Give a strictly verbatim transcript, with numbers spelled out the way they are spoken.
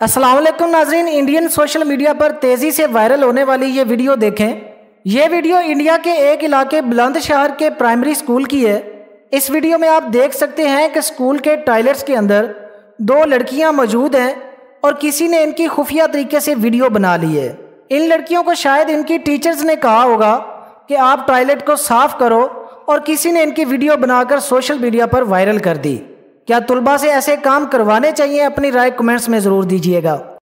अस्सलाम वालेकुम नाजरीन, इंडियन सोशल मीडिया पर तेज़ी से वायरल होने वाली ये वीडियो देखें। ये वीडियो इंडिया के एक इलाके बुलंदशहर के प्राइमरी स्कूल की है। इस वीडियो में आप देख सकते हैं कि स्कूल के टॉयलेट्स के अंदर दो लड़कियां मौजूद हैं और किसी ने इनकी खुफिया तरीके से वीडियो बना ली है। इन लड़कियों को शायद इनकी टीचर्स ने कहा होगा कि आप टॉयलेट को साफ़ करो और किसी ने इनकी वीडियो बनाकर सोशल मीडिया पर वायरल कर दी। क्या तुलबा से ऐसे काम करवाने चाहिए? अपनी राय कमेंट्स में ज़रूर दीजिएगा।